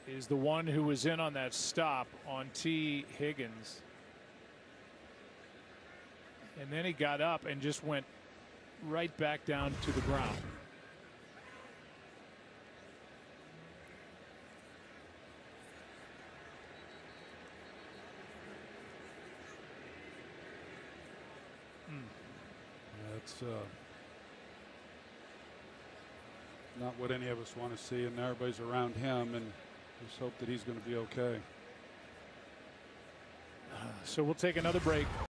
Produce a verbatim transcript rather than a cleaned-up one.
is the one who was in on that stop on T. Higgins. And then he got up and just went right back down to the ground. That's uh, not what any of us want to see, and everybody's around him, and just hope that he's going to be okay. So we'll take another break.